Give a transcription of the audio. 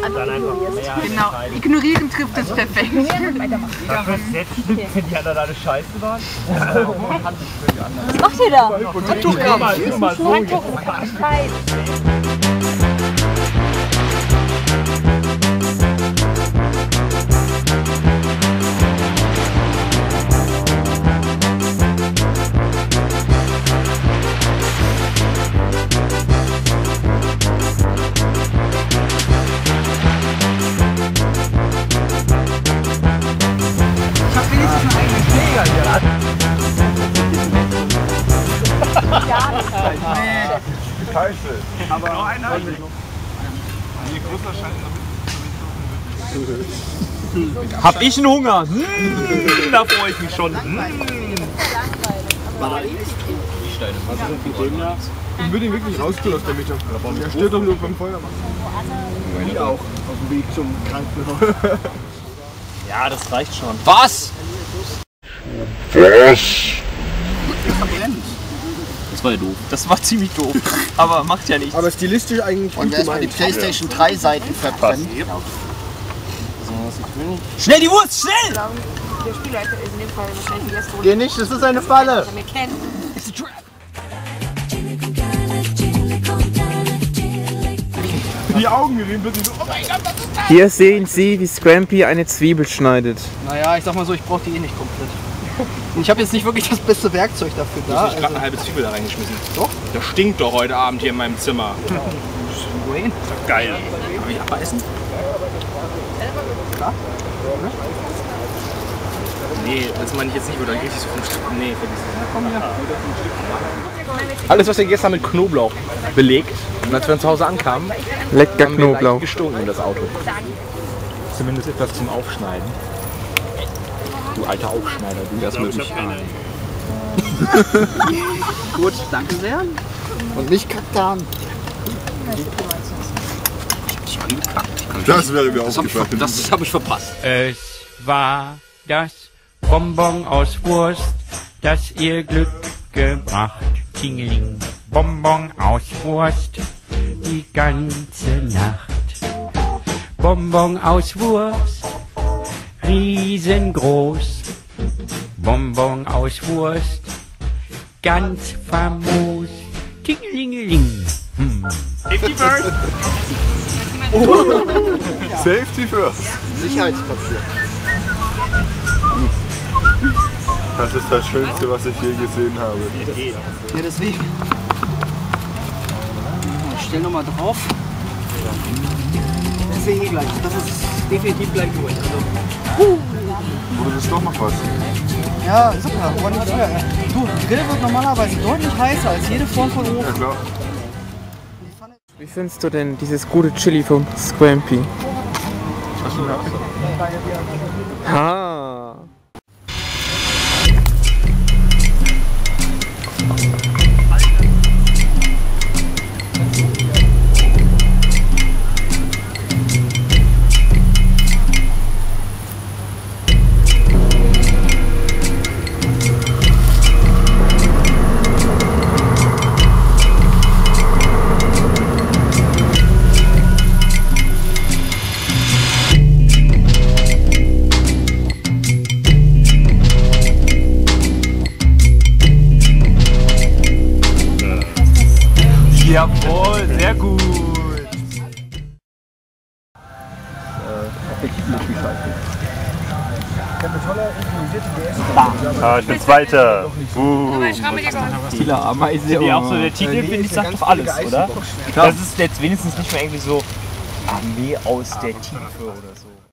Einfach ignorierst. Genau, ignorieren trifft es perfekt. Dafür ist jetzt stimmt, wenn die anderen alle scheiße waren. Was macht ihr da? Handtuch mal so. Scheiße. Aber noch einen halt. Hab ich einen Hunger? Da freue ich mich schon. Ich würde ihn wirklich rausgehen aus der Mitte. Der steht doch nur beim Feuermann. Ich auch. Auf dem Weg zum Krankenhaus. Ja, das reicht schon. Was? Das war ja doof. Das war ziemlich doof. Aber macht ja nichts. Aber stilistisch eigentlich Und erstmal die PlayStation 3 Seiten verbrennen. Schnell die Wurst, schnell! Der Spielleiter ist in dem Fall wahrscheinlich erst Geh nicht, das ist eine Falle! mir kennt. Die Augen gerieben wird so, oh mein Gott, das ist das! Hier sehen Sie, wie Scrampy eine Zwiebel schneidet. Naja, ich sag mal so, ich brauche die eh nicht komplett. Und ich habe jetzt nicht wirklich das beste Werkzeug dafür da. Ich habe gerade eine halbe Zwiebel da reingeschmissen. Doch? Das stinkt doch heute Abend hier in meinem Zimmer. Wohin? Geil. Darf ich abbeißen? Klar. Nee, das meine ich jetzt nicht, oder richtig so vom Stück. Nee, vergiss es. Komm hier. Alles, was wir gestern mit Knoblauch belegt, und als wir zu Hause ankamen, Lecker haben wir leicht Knoblauch. gestunken in das Auto. Zumindest etwas zum Aufschneiden. Du alter Aufschneider, du. Das würde ich ahnen. Gut, danke sehr. Und nicht Kaktan. Das wäre mir aufgefallen. Das habe ich verpasst. Es war das Bonbon aus Wurst, das ihr Glück gemacht. Tingeling, Bonbon aus Wurst, die ganze Nacht. Bonbon aus Wurst, riesengroß. Bonbon aus Wurst, ganz famos. Tingelingeling. Safety first. Safety first. Sicherheitspapier. Das ist das Schönste, was ich je gesehen habe. Ja, deswegen. Ich stell nochmal drauf. Deswegen gleich. Das ist definitiv gleich durch. Oder das ist doch noch was. Ja, super. Aber nicht früher. Du, Grill wird normalerweise deutlich heißer als jede Form von Ofen. Ja klar. Wie findest du denn dieses gute Chili vom Scrampy? Ha! Jawohl, sehr gut. Ich bin Zweiter. Viele Ameise. Die auch so der Titel, finde ich, sagt doch alles, oder? Das ist jetzt wenigstens nicht mehr irgendwie so Armee aus der Tiefe oder so.